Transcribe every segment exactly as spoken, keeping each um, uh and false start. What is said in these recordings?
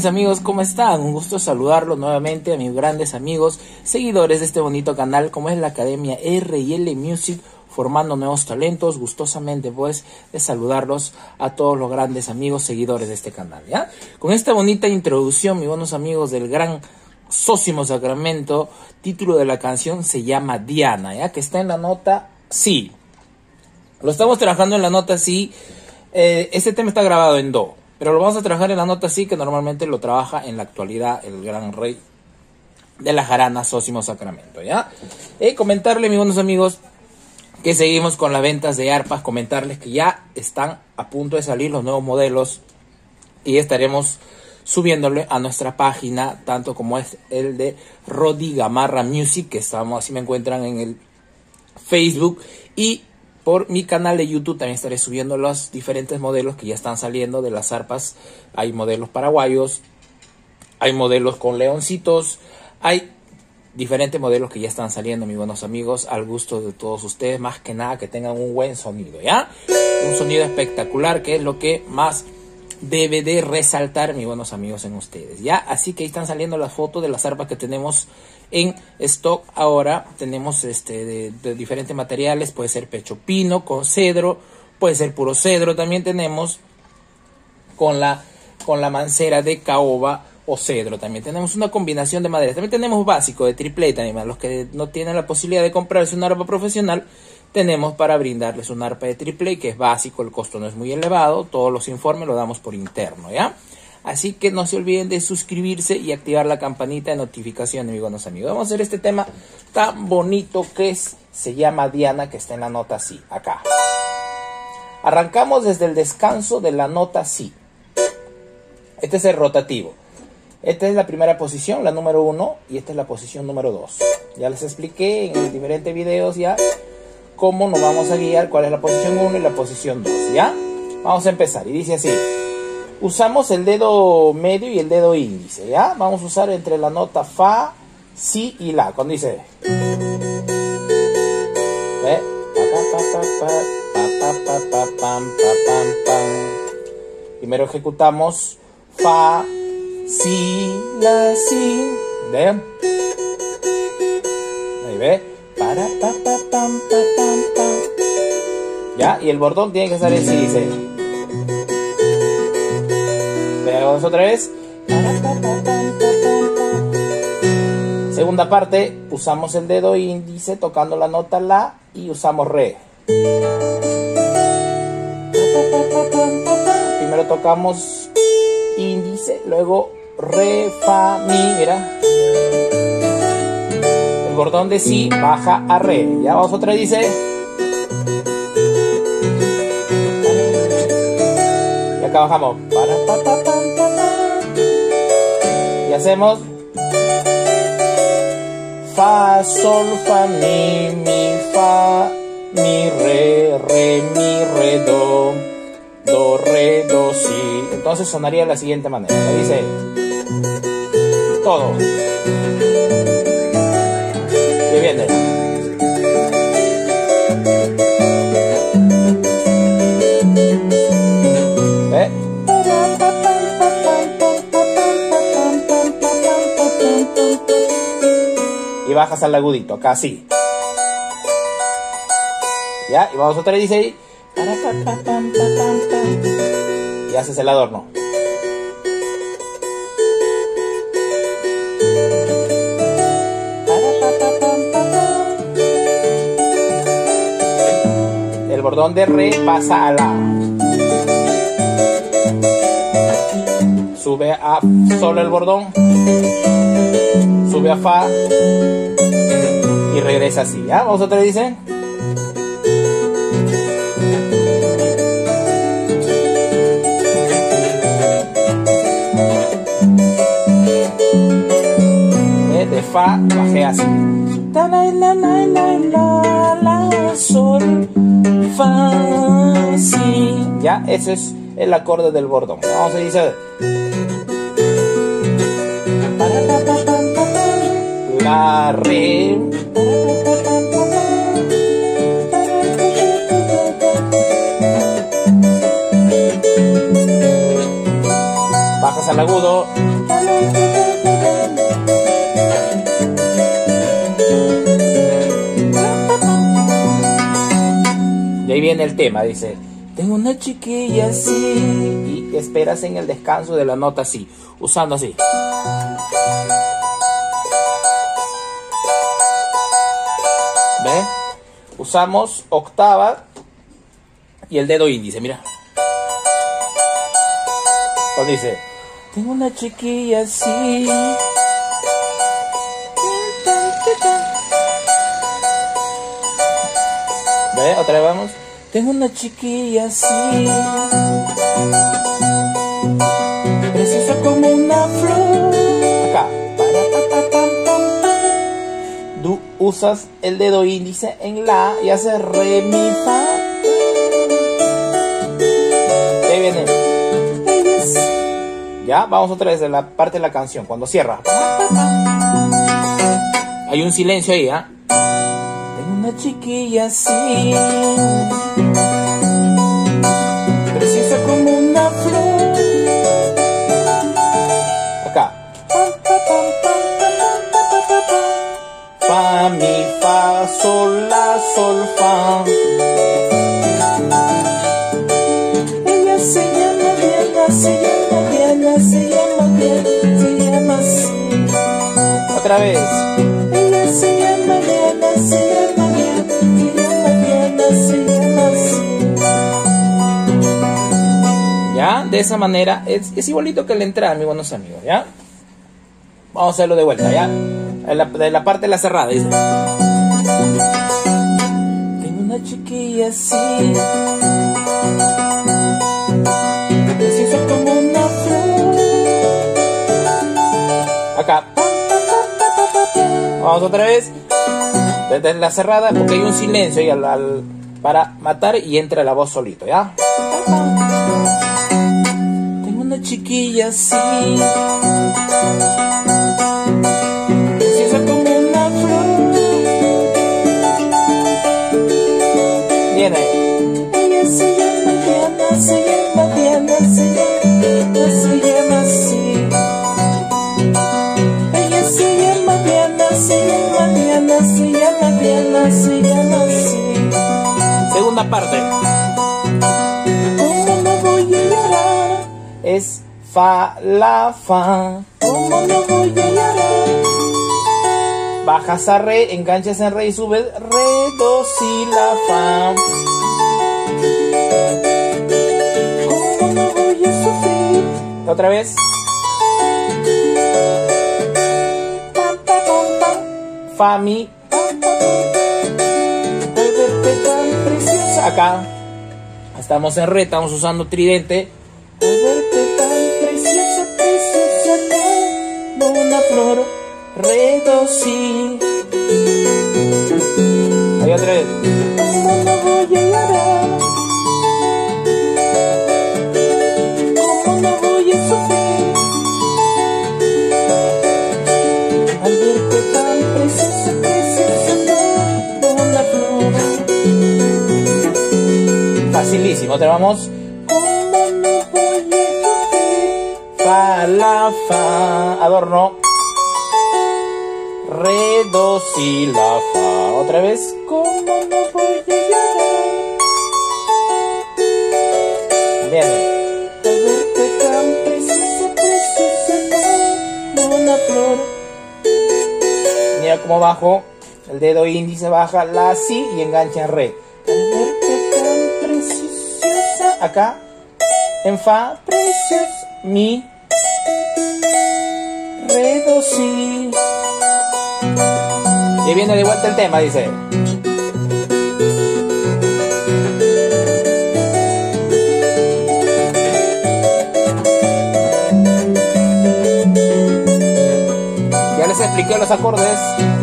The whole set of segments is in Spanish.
mis amigos, ¿cómo están? Un gusto saludarlos nuevamente a mis grandes amigos, seguidores de este bonito canal como es la Academia R y L Music, formando nuevos talentos. Gustosamente pues de saludarlos a todos los grandes amigos seguidores de este canal, ¿ya? Con esta bonita introducción, mis buenos amigos del gran Sósimo Sacramento, título de la canción se llama Diana, ¿ya? Que está en la nota Si. Lo estamos trabajando en la nota Si. Eh, este tema está grabado en Do, pero lo vamos a trabajar en la nota Si, que normalmente lo trabaja en la actualidad el gran rey de la jarana Sósimo Sacramento, ¿ya? Eh, comentarle, mis buenos amigos, que seguimos con las ventas de arpas. Comentarles que ya están a punto de salir los nuevos modelos y estaremos subiéndole a nuestra página, tanto como es el de Rodi Gamarra Music, que estamos, así me encuentran en el Facebook, y por mi canal de YouTube también estaré subiendo los diferentes modelos que ya están saliendo de las arpas. Hay modelos paraguayos, hay modelos con leoncitos, hay diferentes modelos que ya están saliendo, mis buenos amigos, al gusto de todos ustedes. Más que nada que tengan un buen sonido, ¿ya? Un sonido espectacular, que es lo que más debe de resaltar, mis buenos amigos, en ustedes, ¿ya? Así que ahí están saliendo las fotos de las arpas que tenemos en stock ahora. Tenemos este de, de diferentes materiales, puede ser pecho pino con cedro, puede ser puro cedro. También tenemos con la, con la mancera de caoba o cedro. También tenemos una combinación de maderas. También tenemos básico de tripleta, animal. Los que no tienen la posibilidad de comprarse una arpa profesional, tenemos para brindarles un arpa de triple, que es básico, el costo no es muy elevado. Todos los informes los damos por interno, ¿ya? Así que no se olviden de suscribirse y activar la campanita de notificaciones, mis buenos amigos. Vamos a hacer este tema tan bonito que es, se llama Diana, que está en la nota Si, acá. Arrancamos desde el descanso de la nota Si. Este es el rotativo. Esta es la primera posición, la número uno, y esta es la posición número dos. Ya les expliqué en diferentes videos ya cómo nos vamos a guiar, cuál es la posición uno y la posición dos, ¿ya? Vamos a empezar, y dice así. Usamos el dedo medio y el dedo índice, ¿ya? Vamos a usar entre la nota Fa, Si y La. Cuando dice... ¿Ve? Primero ejecutamos Fa, Si, La, Si. ¿Ve? Ahí ve. Para, pa, pa, pam, pa, pam, pam. Ya, y el bordón tiene que estar así, dice. Veamos otra vez. Para, pa, pa, pam, pa, pam, pam. Segunda parte, usamos el dedo índice tocando la nota La y usamos Re. Primero tocamos índice, luego Re, Fa, Mi, mira. El bordón de Si baja a Re. Ya vamos otra, dice. Y acá bajamos. Para, pa, pa, pa, pa, pa. Y hacemos Fa, Sol, Fa, Mi, Mi, Fa, Mi, Re, Re, Mi, Re, Do, Do, Re, Do, Si. Entonces sonaría de la siguiente manera. Ya dice todo. Y viene. ¿Eh? Y bajas al agudito, acá así. Ya, y vamos otra vez, dice ahí. Y haces el adorno. El bordón de Re pasa a La. Sube a Sol el bordón. Sube a Fa. Y regresa así. ¿Ya? Vamos otra vez, dice. De Fa bajé así. La, la, la, la, la, la, Sol, Fa, Si. Ya, ese es el acorde del bordón. Vamos a decir. La, Re. Bajas al agudo. ahí viene el tema, dice: tengo una chiquilla así. Y esperas en el descanso de la nota así, usando así. ¿Ve? Usamos octava y el dedo índice, mira. Cuando dice: tengo una chiquilla así. ¿Ve? Otra vez vamos. Tengo una chiquilla así, preciosa como una flor. Acá. Tú usas el dedo índice en la y haces re, mi, fa. Ahí viene. Ya, vamos otra vez a la parte de la canción, cuando cierra. Hay un silencio ahí, ¿ah? ¿eh? Tengo una chiquilla así, preciosa como una flor. Acá. Fa, mi, fa, sol, la, sol, fa. Ella se llama Diana, se llama Diana, se llama Diana, se llama así. Otra vez. Ella se llama Diana, se llama Diana, se llama Diana, se llama así. Ya, de esa manera es, es igualito que la entrada, mis buenos amigos, ¿ya? Vamos a hacerlo de vuelta, ¿ya? De la, de la parte de la cerrada, dice: tengo una chiquilla así, preciosa como una flor. Acá. Vamos otra vez. Desde la cerrada, porque hay un silencio ahí al, al, para matar y entra la voz solito, ¿ya? Tengo una chiquilla así, preciosa como una flor. Viene. Ella se llama Diana, se llama Diana, se llama, se llama así. Ella se llama Diana, se llama Diana, se llama Diana, se llama así. Segunda parte. ¿Cómo no voy a llorar? Es fa, la, fa. ¿Cómo no voy a llorar? Bajas a re, enganchas en re y subes re, do, si, la, fa. ¿Cómo no voy a sufrir? Otra vez. Fa, mi. Al verte tan preciosa. Acá. Estamos en re, estamos usando tridente. Al verte tan preciosa, preciosa como una flor. Re, do, si. Ahí otra vez. ¿Cómo no voy a llorar? ¿Cómo no voy a sufrir? Al verte tan preciosa, preciosa como una flor. Facilísimo, te vamos. ¿Cómo no voy a sufrir? Fa, la, fa. Adorno. Re, do, si, la, fa. Otra vez. ¿Cómo no voy a llorar? Viene. Al verte tan preciosa, preciosa como una flor. Mira cómo bajo. El dedo índice baja la, si y engancha en re. Al verte tan preciosa. Acá. En fa. Preciosa. Mi. Re, do, si. Y viene de vuelta el tema, dice. Ya les expliqué los acordes.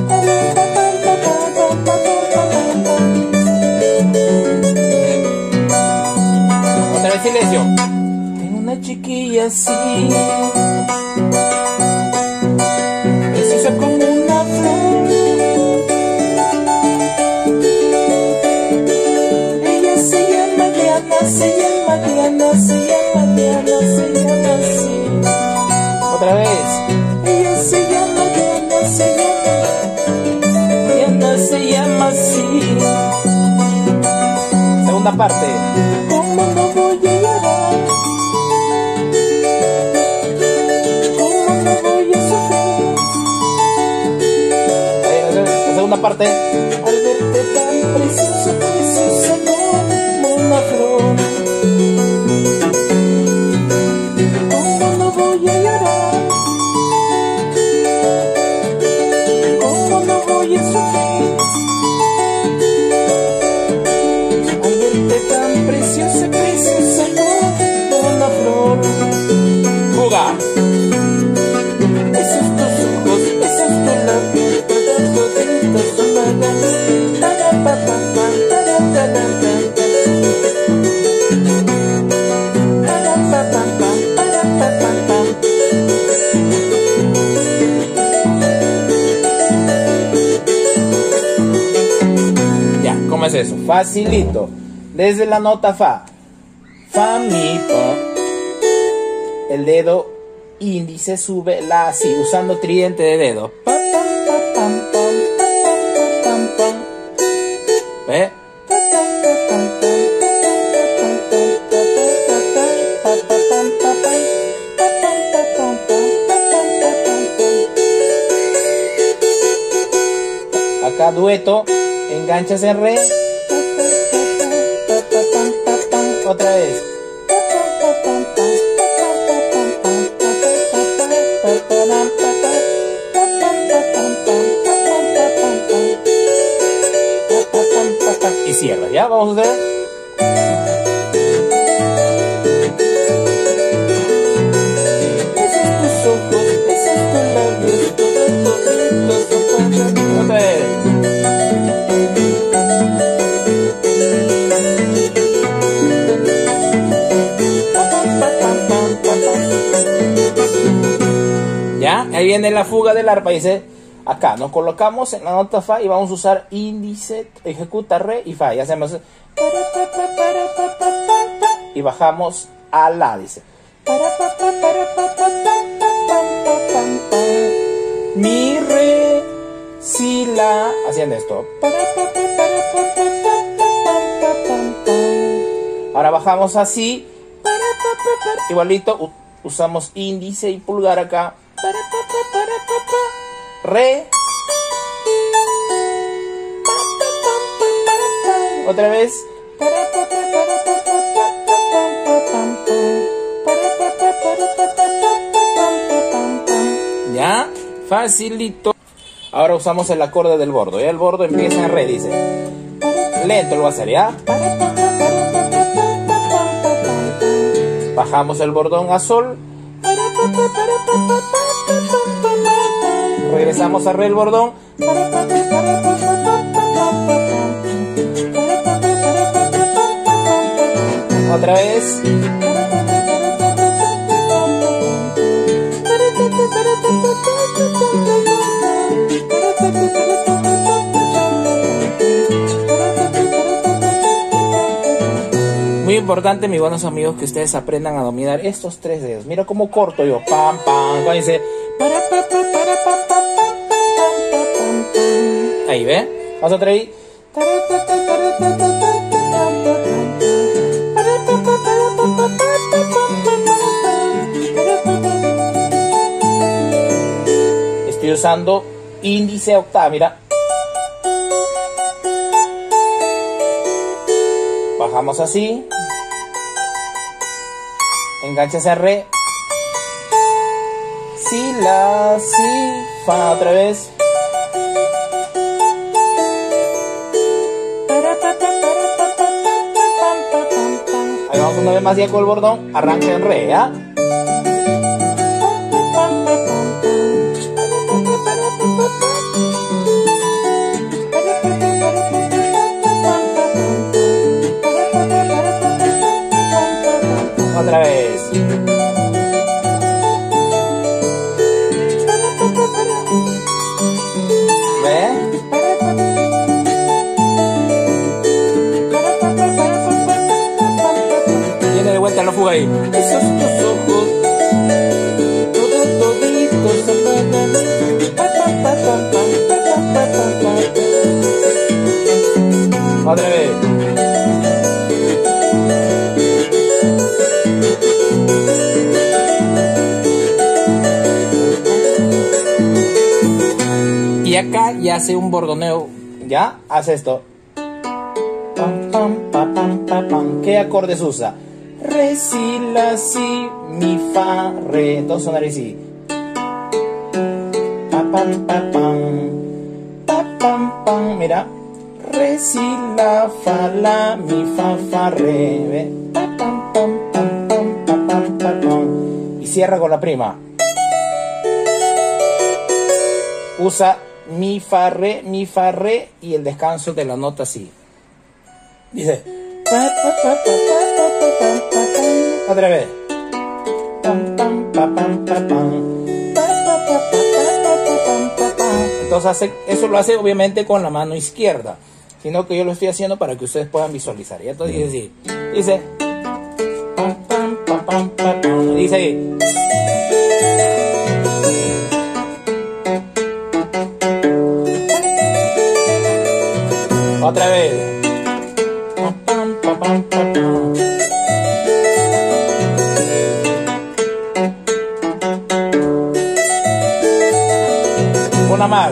Otra vez silencio. Tengo una chiquilla así, preciosa como una flor. Ella se llama Diana, se llama Diana, se llama Diana, se llama así. Otra vez. Ella se llama Diana, se llama Diana, se llama así. segunda parte. ¿Cómo no voy a llorar? ¿Cómo no voy a sufrir? Ahí, la segunda parte. Al verte tan preciosa, preciosa como una flor. ¿Cómo no voy a llorar? ¿Cómo no voy a sufrir? Al verte tan preciosa, preciosa como una flor. Fuga. Esos tus ojos, esos tus labios, todos toditos son balas. Tarapapapam, tarapapapam, tarapapapam, tarapapapam. Ya, ¿cómo es eso? Facilito. Desde la nota fa. Fa, mi, pa. El dedo índice sube la si usando tridente de dedo. Pa, pam, pa, pam, pam, pa, pam, pam, pam. ¿Ve? Acá dueto, enganchas en re. Otra vez. Y cierra, ¿ya? Vamos a hacer. Otra vez. ¿Ya? Ahí viene la fuga del arpa. Dice, acá nos colocamos en la nota fa y vamos a usar índice, ejecuta, re y fa. Y hacemos y bajamos a la, dice. Mi, re, si, la. Haciendo esto. Ahora bajamos así. Igualito, usamos índice y pulgar acá. Re. Otra vez. Ya, facilito. Ahora usamos el acorde del bordo. Ya el bordo empieza en re, dice. Lento lo va a hacer, ¿ya? Bajamos el bordón a sol. Regresamos a re el bordón. Otra vez. Muy importante, mis buenos amigos, que ustedes aprendan a dominar estos tres dedos. Mira cómo corto yo. Pam, pam. Cuando dice. Ahí, ¿ve? Vamos otra vez. Estoy usando índice octava, mira. Bajamos así. Enganchas a re. Si, la, si, fa, otra vez. Ahí vamos una vez más ya con el bordón. Arranca en re, ¿ya? Otra vez. ¿Ve? Viene de vuelta la fuga ahí. Esos tus ojos, todos toditos son balas. Otra vez. acá ya hace un bordoneo, ¿ya? Hace esto. Pam, pam, pa, pam, pa, pam. ¿Qué acordes usa? Re, si, la, si, mi, fa, re. Entonces sonaría así. Pa, pam, pa, pam. Pa, pam, pam. Mira. Re, si, la, fa, la, mi, fa, fa, re. ¿Ve? Pa, pam, pam, pam, pam, pa, pam, pa, pam. Y cierra con la prima. Usa mi, fa, re, mi, fa, re. Y el descanso de la nota así. Dice. Otra vez. Entonces hace, eso lo hace obviamente con la mano izquierda, sino que yo lo estoy haciendo para que ustedes puedan visualizar. Y entonces dice así. Dice. Dice ahí. Otra vez. Una más.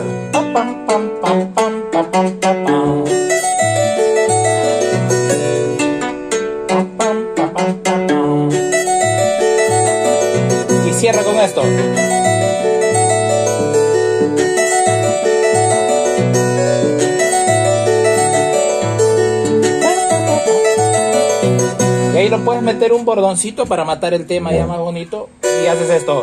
Y cierra con esto. Y ahí lo puedes meter un bordoncito para matar el tema ya más bonito. Y haces esto.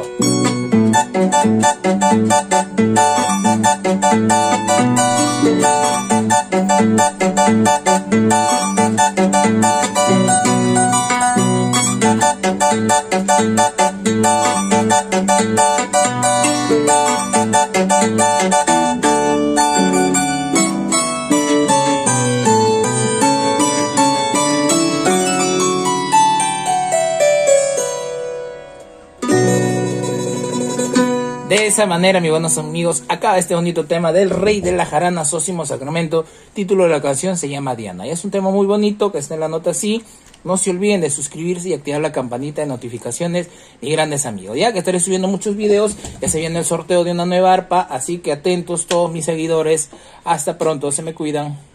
De esa manera, mis buenos amigos, acaba este bonito tema del rey de la jarana, Zósimo Sacramento. Título de la canción se llama Diana. Y es un tema muy bonito que está en la nota así. No se olviden de suscribirse y activar la campanita de notificaciones, mis grandes amigos. Ya que estaré subiendo muchos videos, ya se viene el sorteo de una nueva arpa, así que atentos todos mis seguidores. Hasta pronto, se me cuidan.